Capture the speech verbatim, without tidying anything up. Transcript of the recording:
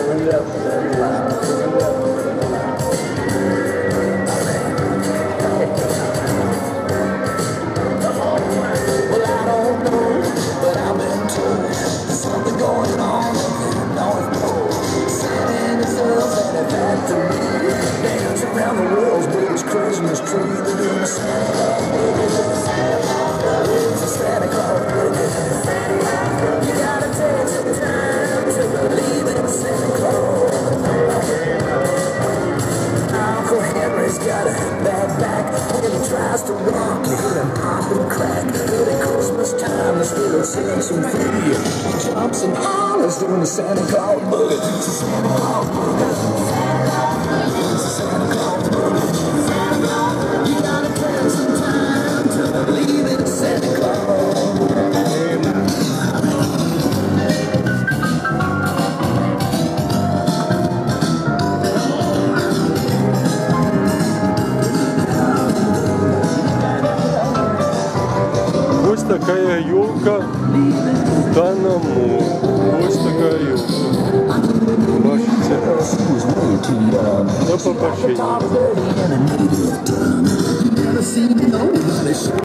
Christmas tree, they're doing a Santa Claus boogie. It's a Santa Claus boogie. You gotta take some time to believe in Santa Claus. Uncle Henry's got a bad back. When he tries to walk, you hear him pop and crack. But at Christmas time, the spirit sets him free. He jumps and hollers doing the Santa Claus boogie. It's a Santa Claus boogie. It's a Santa Claus boogie. Ось такая елка в Данному. Ось такая елка. Бачите? До побачення.